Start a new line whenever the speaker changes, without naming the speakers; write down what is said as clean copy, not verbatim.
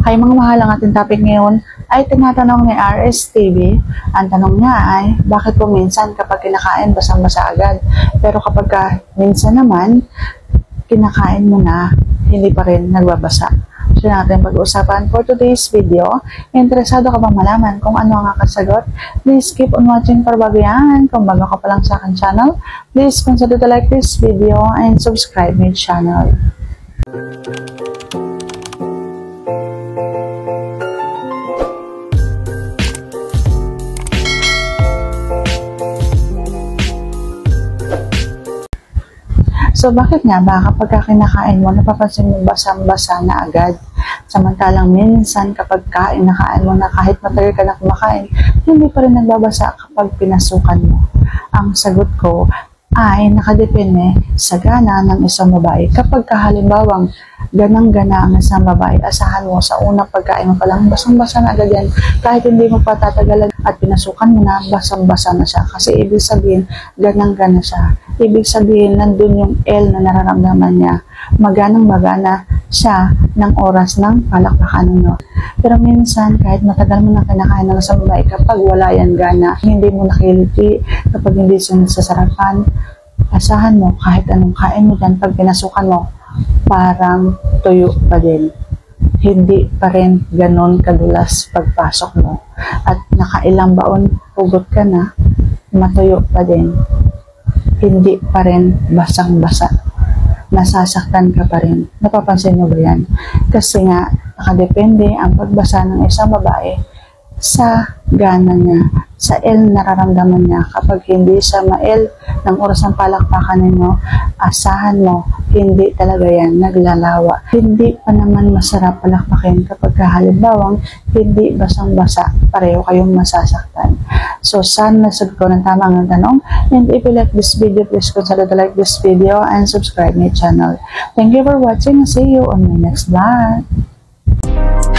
Okay mga mahal, ang ating topic ngayon ay tinatanong ni RSTV. Ang tanong niya ay, bakit po minsan kapag kinakain basang-basa agad? Pero kapag minsan naman, kinakain mo na, hindi pa rin nagbabasa. So natin pag-uusapan for today's video. Interesado ka bang malaman kung ano ang aking sagot? Please keep on watching para bago yan. Kung bago ka pa lang sa aking channel, please consider to like this video and subscribe my channel. So, bakit nga ba kapag kinakain mo, napapansin mo basang-basa na agad? Samantalang minsan kapag kinakain mo na kahit matagal ka na kumakain, hindi pa rin nagbabasa kapag pinasukan mo. Ang sagot ko ay nakadepende sa gana ng isang babae. Kapag halimbawang ganang-gana ang isang babae, asahan mo sa unang pagkain mo pa lang, basang-basa na agad yan. Kahit hindi mo patatagalan at pinasukan mo na, basang-basa na siya. Kasi ibig sabihin, ganang-gana siya. Ibig sabihin, nandun yung L na nararamdaman niya. Maganang-magana siya ng oras ng palakpakan ninyo. Pero minsan, kahit matagal mo na kinakain ng isang babae, kapag wala yan gana, hindi mo nakiliti, kapag hindi siya nasasarapan, asahan mo, kahit anong kain mo dyan, pag pinasukan mo, parang tuyo pa din. Hindi pa rin ganon kadulas pagpasok mo. At nakailang baon, hugot ka na, matuyo pa din. Hindi pa rin basang-basa. Nasasaktan ka pa rin. Napapansin mo ba yan? Kasi nga, nakadepende ang pagbasa ng isang babae sa gana niya, sa L nararamdaman niya. Kapag hindi siya ma-L ng oras ng palakpakan ninyo, asahan mo, hindi talaga yan naglalawa. Hindi pa naman masarap palakpakin kapag halimbawang hindi basang-basa, pareho kayong masasaktan. So, sana nasagot ko ng tama ang tanong. And if you like this video, please consider to like this video and subscribe my channel. Thank you for watching. See you on my next vlog.